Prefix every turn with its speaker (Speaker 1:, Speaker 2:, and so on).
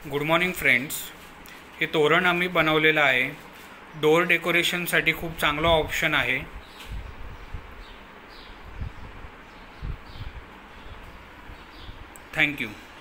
Speaker 1: Good morning friends. हे तोरण आम्ही बनवलेलं आहे. डोअर डेकोरेशनसाठी खूप चांगला ऑप्शन आहे. थँक्यू.